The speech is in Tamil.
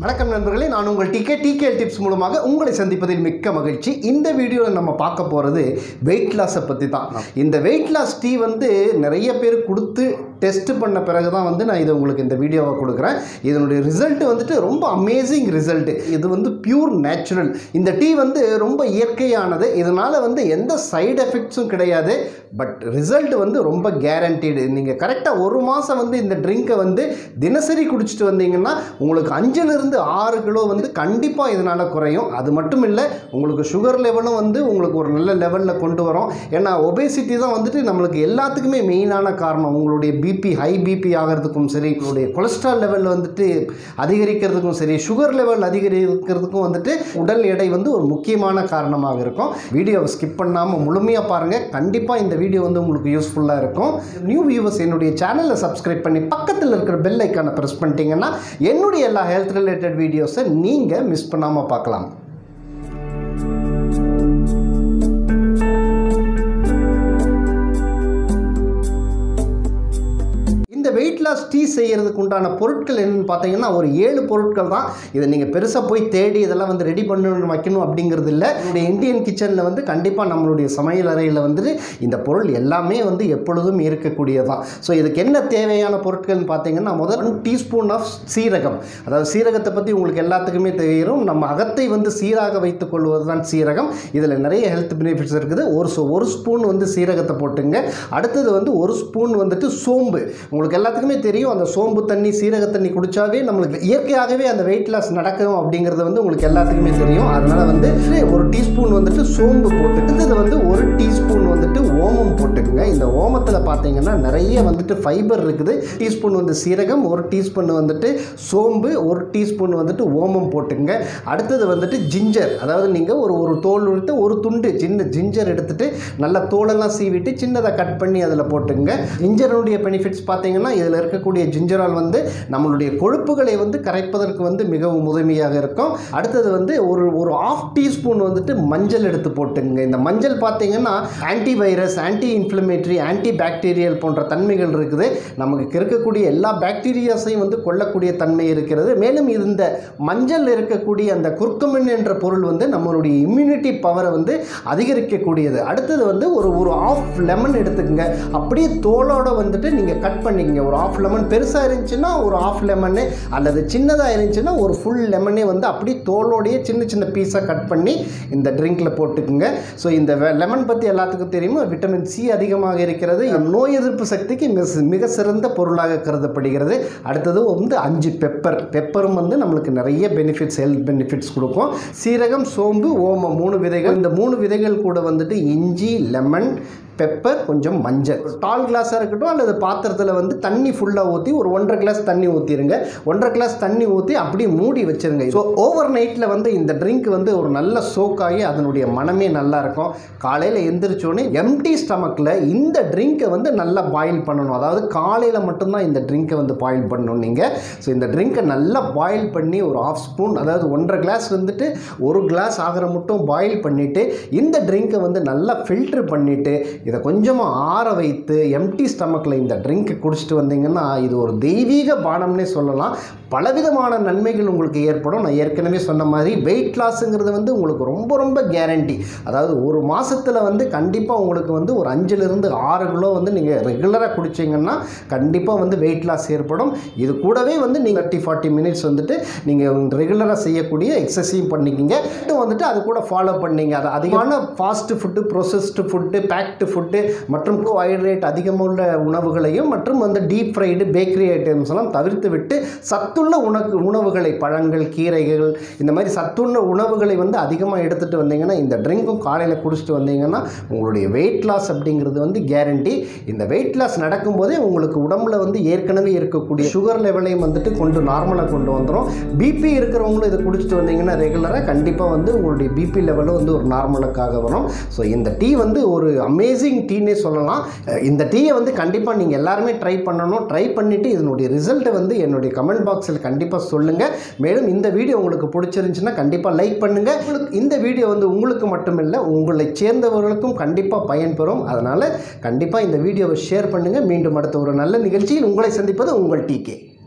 வணக்கம் நண்பர்களே, நான் உங்கள் Tkhealthtips மூலமாக உங்களை சந்திப்பதில் மிக்க மகிழ்ச்சி. இந்த வீடியோவில் நம்ம பார்க்க போகிறது வெயிட் லாஸை பற்றி தான். இந்த வெயிட் லாஸ் டீ வந்து நிறைய பேர் கொடுத்து டெஸ்ட் பண்ண பிறகு தான் வந்து நான் இதை உங்களுக்கு இந்த வீடியோவை கொடுக்குறேன். இதனுடைய ரிசல்ட் வந்துட்டு ரொம்ப அமேசிங் ரிசல்ட். இது வந்து பியூர் நேச்சுரல். இந்த டீ வந்து ரொம்ப இயற்கையானது. இதனால் வந்து எந்த சைடு எஃபெக்ட்ஸும் கிடையாது. பட் ரிசல்ட் வந்து ரொம்ப கேரண்டீடு. நீங்கள் கரெக்டாக ஒரு மாதம் வந்து இந்த ட்ரிங்கை வந்து தினசரி குடிச்சிட்டு வந்தீங்கன்னா உங்களுக்கு 5-6 கிலோ வந்து கண்டிப்பாக இதனால் குறையும். அது மட்டும் இல்லை, உங்களுக்கு சுகர் லெவலும் வந்து உங்களுக்கு ஒரு நல்ல லெவலில் கொண்டு வரும். ஏன்னா ஒபேசிட்டி தான் வந்துட்டு நம்மளுக்கு எல்லாத்துக்குமே மெயினான காரணம். உங்களுடைய பிபி ஹை பிபி ஆகிறதுக்கும் சரி, உங்களுடைய கொலஸ்ட்ரால் லெவல் வந்துட்டு அதிகரிக்கிறதுக்கும் சரி, சுகர் லெவல் அதிகரிக்கிறதுக்கும் வந்துட்டு உடல் எடை வந்து ஒரு முக்கியமான காரணமாக இருக்கும். வீடியோவை ஸ்கிப் பண்ணாமல் முழுமையாக பாருங்கள். கண்டிப்பாக இந்த வீடியோ வந்து உங்களுக்கு யூஸ்ஃபுல்லாக இருக்கும். நியூ வியூவர்ஸ் என்னுடைய சேனலை சப்ஸ்கிரைப் பண்ணி பக்கத்தில் இருக்கிற பெல் ஐக்கானை ப்ரெஸ் பண்ணிட்டீங்கன்னா என்னுடைய எல்லா ஹெல்த் ரிலேட்டட் வீடியோஸை நீங்கள் மிஸ் பண்ணாமல் பார்க்கலாம். இந்த வெயிட் லாஸ் டீ செய்கிறதுக்கு உண்டான பொருட்கள் என்னென்னு பார்த்தீங்கன்னா ஒரு 7 பொருட்கள் தான். இதை நீங்கள் பெருசாக போய் தேடி இதெல்லாம் வந்து ரெடி பண்ணணும் வைக்கணும் அப்படிங்கிறது இல்லை. என்னுடைய இந்தியன் கிச்சனில் வந்து கண்டிப்பாக நம்மளுடைய சமையல் அறையில் வந்துட்டு இந்த பொருள் எல்லாமே வந்து எப்பொழுதும் இருக்கக்கூடியதான். ஸோ இதுக்கு என்ன தேவையான பொருட்கள்னு பார்த்தீங்கன்னா முதல் 1 டீஸ்பூன் ஆஃப் சீரகம். அதாவது சீரகத்தை பற்றி உங்களுக்கு எல்லாத்துக்குமே தெரியும். நம்ம அகத்தை வந்து சீராக வைத்துக் கொள்வது தான் சீரகம். இதில் நிறைய ஹெல்த் பெனிஃபிட்ஸ் இருக்குது. ஒரு ஸ்பூன் வந்து சீரகத்தை போட்டுங்க. அடுத்தது வந்து 1 ஸ்பூன் வந்துட்டு சோம்பு. உங்களுக்கு எல்லாத்துக்குமே தெரியும், அந்த சோம்பு தண்ணி சீரக தண்ணி குடித்தாவே நம்மளுக்கு இயற்கையாகவே அந்த வெயிட் லாஸ் நடக்கும் அப்படிங்கிறது வந்து உங்களுக்கு எல்லாத்துக்குமே தெரியும். அதனால் வந்து 1 டீஸ்பூன் வந்துட்டு சோம்பு போட்டுட்டு இது வந்து 1 டீஸ்பூன் வந்துட்டு ஓமம் போட்டுக்குங்க. இந்த ஓமத்தில் பார்த்தீங்கன்னா நிறைய வந்துட்டு ஃபைபர் இருக்குது. டீஸ்பூன் வந்து சீரகம், 1 டீஸ்பூன் வந்துட்டு சோம்பு, 1 டீஸ்பூன் வந்துட்டு ஓமம் போட்டுங்க. அடுத்தது வந்துட்டு ஜிஞ்சர். அதாவது நீங்கள் ஒரு தோல் எடுத்து ஒரு துண்டு ஜிஞ்சர் எடுத்துட்டு நல்லா தோலெல்லாம் சீவிட்டு சின்னதாக கட் பண்ணி அதில் போட்டுங்க. ஜிஞ்சருடைய பெனிஃபிட்ஸ் பார்த்தீங்கன்னா இதில் இருக்கக்கூடிய ஜிஞ்சரால் வந்து நம்மளுடைய கொழுப்புகளை வந்து கரைப்பதற்கு வந்து மிகவும் உதவியாக இருக்கும். அடுத்தது வந்து ஒரு 1/2 டீஸ்பூன் வந்துட்டு மஞ்சள் எடுத்து போட்டுங்க. இந்த மஞ்சள் பார்த்தீங்கன்னா anti virus, anti inflammatory, anti bacterial போன்ற தன்மைகள் இருக்குது. நமக்கு இருக்கக்கூடிய எல்லா பாக்டீரியாஸையும் வந்து கொல்லக்கூடிய தன்மை இருக்கிறது. மேலும் இந்த மஞ்சள் இருக்கக்கூடிய அந்த குர்குமின் என்ற பொருள் வந்து நம்மளுடைய இம்யூனிட்டி பவரை வந்து அதிகரிக்கக்கூடியது. அடுத்தது வந்து ஒரு 1/2 லெமன் எடுத்துக்கங்க. அப்படியே தோலோட வந்துட்டு நீங்கள் கட் பண்ணிக்கங்க. ஒரு 1/2 லெமன் பெருசாக இருந்துச்சுன்னா ஒரு 1/2 லெமனு, அல்லது சின்னதாக இருந்துச்சுன்னா ஒரு ஃபுல் லெமனே வந்து அப்படி தோலோடைய சின்ன பீஸாக கட் பண்ணி இந்த ட்ரிங்கில் போட்டுக்குங்க. ஸோ இந்த லெமன் பற்றி எல்லாத்துக்கும் தெரியுமா, விட்டமின் சி அதிகமாக இருக்கிறது. நோய் எதிர்ப்பு சக்திக்கு மிக சிறந்த பொருளாக கருதப்படுகிறது. அடுத்தது வந்து 5 பெப்பரும் வந்து நம்மளுக்கு நிறைய பெனிஃபிட்ஸ், ஹெல்த் பெனிஃபிட்ஸ் கொடுக்கும். சீரகம், சோம்பு, ஓமம் 3 விதைகள். இந்த 3 விதைகள் கூட வந்துட்டு இஞ்சி, லெமன், பெப்பர், கொஞ்சம் மஞ்சள். டால் கிளாஸாக இருக்கட்டும் அல்லது பாத்திரத்தில் வந்து தண்ணி ஃபுல்லாக ஊற்றி ஒரு 1.5 கிளாஸ் தண்ணி ஊற்றிடுங்க. 1.5 கிளாஸ் தண்ணி ஊற்றி அப்படியே மூடி வச்சுருங்க. ஸோ ஓவர் நைட்டில் வந்து இந்த ட்ரிங்க் வந்து ஒரு நல்ல சோக்காகி அதனுடைய மனமே நல்லா இருக்கும். காலையில் எந்திரிச்சோடனே எம்டி ஸ்டமக்கில் இந்த ட்ரிங்கை வந்து நல்லா பாயில் பண்ணணும். அதாவது காலையில் மட்டும்தான் இந்த ட்ரிங்கை வந்து பாயில் பண்ணணும் நீங்கள். ஸோ இந்த ட்ரிங்கை நல்லா பாயில் பண்ணி ஒரு 1/2 ஸ்பூன், அதாவது 1.5 கிளாஸ் வந்துட்டு 1 கிளாஸ் ஆகிற மட்டும் பாயில் பண்ணிவிட்டு இந்த ட்ரிங்கை வந்து நல்லா ஃபில்ட்ரு பண்ணிவிட்டு இதை கொஞ்சமாக ஆற வைத்து எம்டி ஸ்டமக்கில் இந்த ட்ரிங்க் குடிச்சிட்டு வந்தீங்கன்னா இது ஒரு தெய்வீக பானம்னே சொல்லலாம். பலவிதமான நன்மைகள் உங்களுக்கு ஏற்படும். நான் ஏற்கனவே சொன்ன மாதிரி வெயிட் லாஸுங்கிறது வந்து உங்களுக்கு ரொம்ப கேரண்டி. அதாவது ஒரு மாதத்தில் வந்து கண்டிப்பாக உங்களுக்கு வந்து ஒரு 5-6 கிலோ வந்து நீங்கள் ரெகுலராக குடிச்சிங்கன்னா கண்டிப்பாக வந்து வெயிட் லாஸ் ஏற்படும். இது கூடவே வந்து நீங்கள் 30-40 மினிட்ஸ் வந்துட்டு நீங்கள் ரெகுலராக செய்யக்கூடிய எக்ஸசைஸ் பண்ணிக்கிங்க. வந்துட்டு அது கூட ஃபாலோ பண்ணிங்க. அது அதிகமான fast food, processed food, baked food மற்றும் கார்போஹைட்ரேட் அதிகமுள்ள உணவுகளையும் மற்றும் வந்து டீப் ஃப்ரைடு பேக்கரி ஐட்டம்ஸ் எல்லாம் தவிர்த்து விட்டு சத்துள்ள உணவுகளை, பழங்கள், கீரைகள், இந்த மாதிரி சத்துள்ள உணவுகளை வந்து அதிகமாக எடுத்துகிட்டு வந்தீங்கன்னா இந்த ட்ரிங்க்கும் காலையில் குடிச்சிட்டு வந்தீங்கன்னா உங்களுடைய வெயிட் லாஸ் அப்படிங்கிறது வந்து கேரண்டி. இந்த வெயிட் லாஸ் நடக்கும்போதே உங்களுக்கு உடம்புல வந்து ஏற்கனவே இருக்கக்கூடிய சுகர் லெவலையும் வந்துட்டு நார்மலாக கொண்டு வந்துடும். பிபி இருக்கிறவங்களும் இதை குடிச்சிட்டு வந்தீங்கன்னா ரெகுலராக கண்டிப்பாக வந்து உங்களுடைய பிபி லெவலும் வந்து ஒரு நார்மலுக்காக வரும். ஸோ இந்த டீ வந்து ஒரு அமேசிங் டீனே சொல்லலாம். இந்த டீயை வந்து கண்டிப்பாக நீங்கள் எல்லாருமே ட்ரை பண்ணணும். ட்ரை பண்ணிவிட்டு இதனுடைய ரிசல்ட்டை வந்து என்னுடைய கமெண்ட் பாக்ஸில் கண்டிப்பாக சொல்லுங்கள். மேலும் இந்த வீடியோ உங்களுக்கு பிடிச்சிருந்துச்சுன்னா கண்டிப்பாக லைக் பண்ணுங்கள். இந்த வீடியோ வந்து உங்களுக்கு மட்டுமில்லை, உங்களை சேர்ந்தவர்களுக்கும் கண்டிப்பாக பயன்பெறும். அதனால் கண்டிப்பாக இந்த வீடியோவை ஷேர் பண்ணுங்கள். மீண்டும் அடுத்த ஒரு நல்ல நிகழ்ச்சியில் உங்களை சந்திப்பது உங்கள் TK.